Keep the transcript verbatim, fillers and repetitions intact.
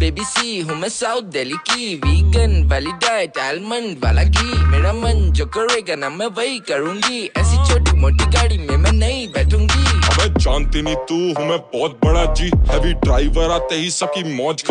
Baby सी हूँ मैं south Delhi की, वीगन वाली डाइट आलमंड वाला घी, मेरा मन जो करेगा ना मैं वही करूँगी, ऐसी छोटी मोटी गाड़ी में मैं नहीं बैठूंगी। अबे जानती नहीं तू हूँ मैं बहुत बड़ा जी, हैवी ड्राइवर आते ही सबकी मौज